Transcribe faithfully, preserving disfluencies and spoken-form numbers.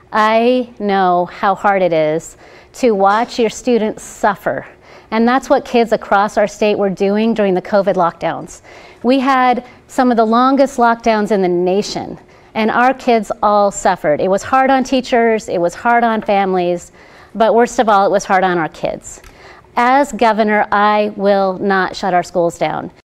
I know how hard it is to watch your students suffer. And that's what kids across our state were doing during the COVID lockdowns. We had some of the longest lockdowns in the nation, and our kids all suffered. It was hard on teachers, it was hard on families, but worst of all, it was hard on our kids. As governor, I will not shut our schools down.